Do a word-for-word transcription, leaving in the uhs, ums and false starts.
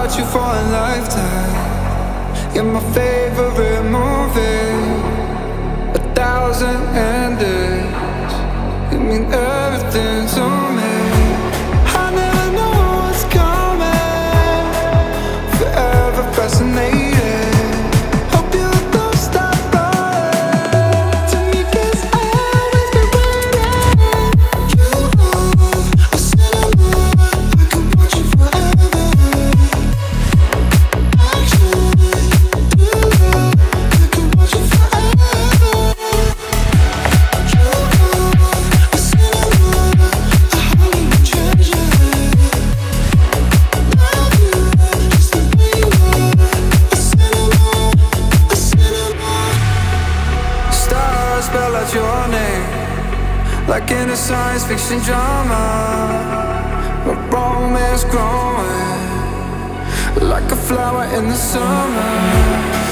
about you for a lifetime. You're my favorite movie. A thousand endings, you mean everything to me. I never know what's coming. Forever fascinated. Hope you don't stop running to me, 'cause I'll always be waiting. You love, I said I would. I could watch you forever. Actually, you love, I could watch you forever. You love, I said I would. I hold you and treasure it. Love you just the way you are. I said I would, I said I would. Stars spell out your name like in a science fiction drama. My romance growing like a flower in the summer.